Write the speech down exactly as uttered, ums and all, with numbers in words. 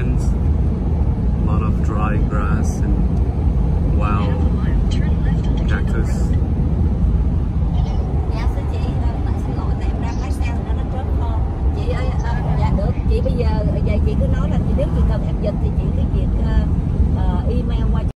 mountains, a lot of dry grass and wild cactus. Dạ thưa chị, tại xin lỗi tại em đang lái xe nên nó trớt con. Chị ơi, à, dạ được. Chị bây giờ vậy chị cứ nói là chị nếu chị cần em dịch thì chị cứ việc uh, email qua